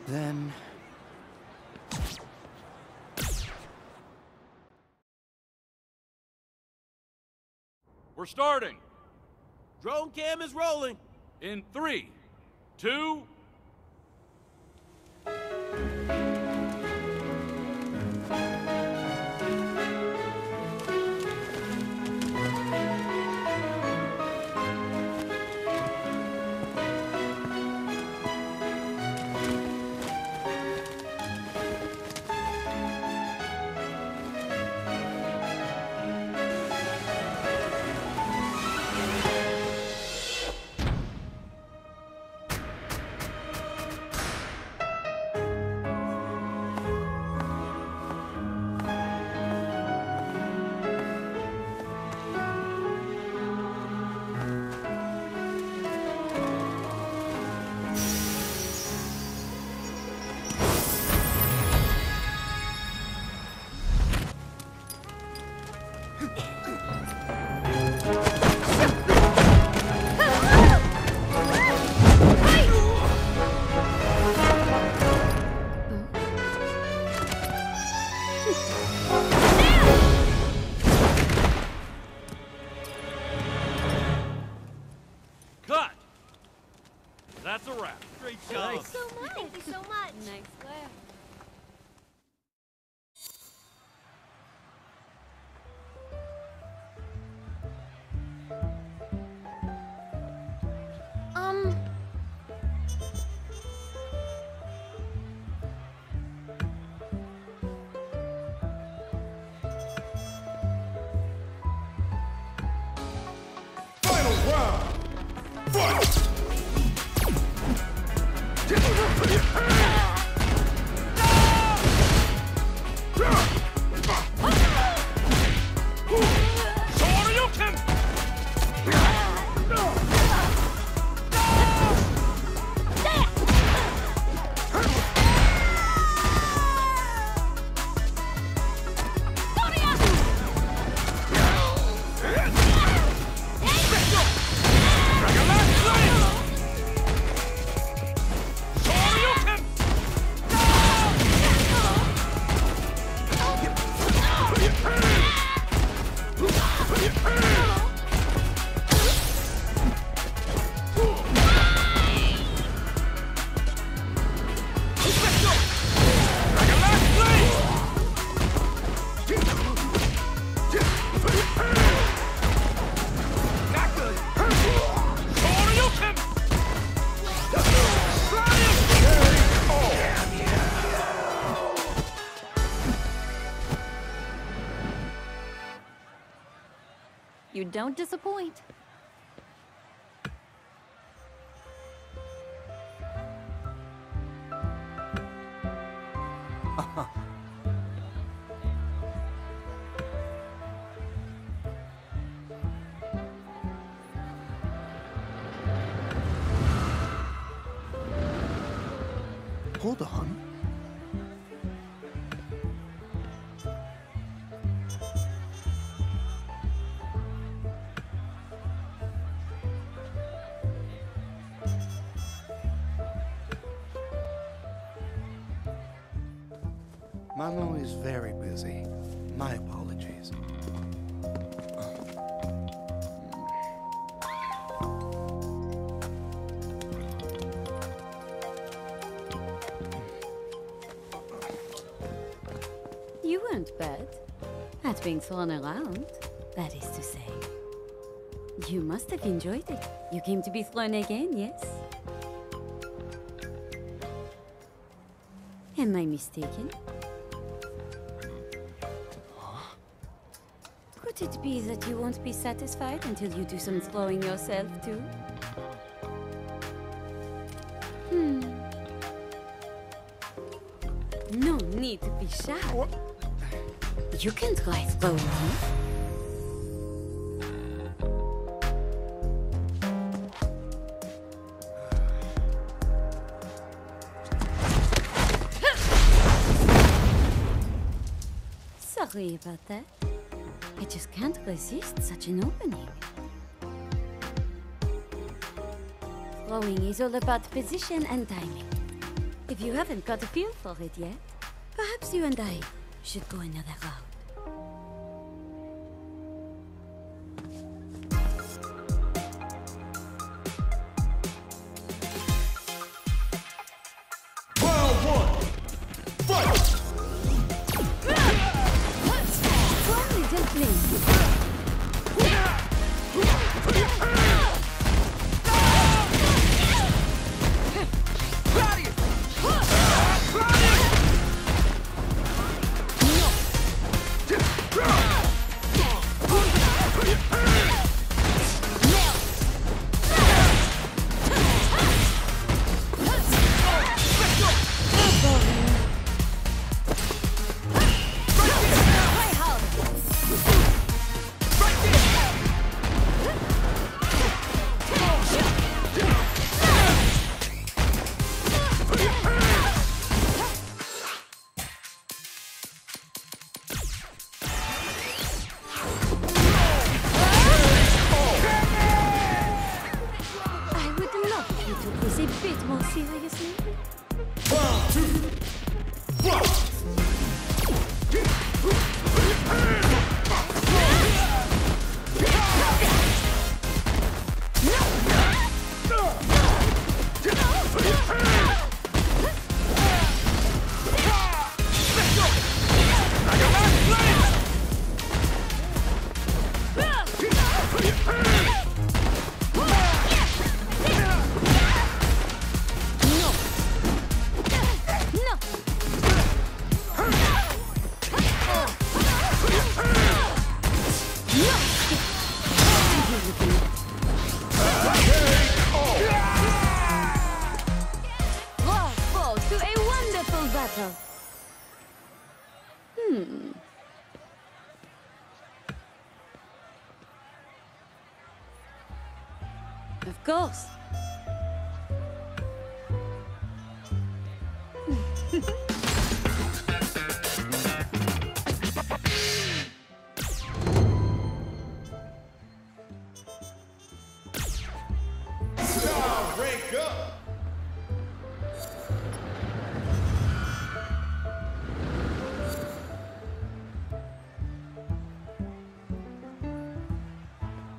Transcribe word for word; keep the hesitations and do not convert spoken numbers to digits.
Then... We're starting! Drone cam is rolling! In three, two... Cut! That's a wrap. Great job! Thank you so much. Thank you so much. Nice glare. Um... Final round! Fight! You don't disappoint. Hold on. Manon is very busy. My apologies. You weren't bad at being thrown around, that is to say. You must have enjoyed it. You came to be thrown again, yes? Am I mistaken? Could it be that you won't be satisfied until you do some throwing yourself, too? Hmm. No need to be shy. What? You can try throwing me. Sorry about that. I just can't resist such an opening. Throwing is all about position and timing. If If you haven't got a feel for it yet, perhaps you and I should go another route. Round one. Fight! Slowly, gently. A bit more seriously. Round two. Fight! Hmm. Of course.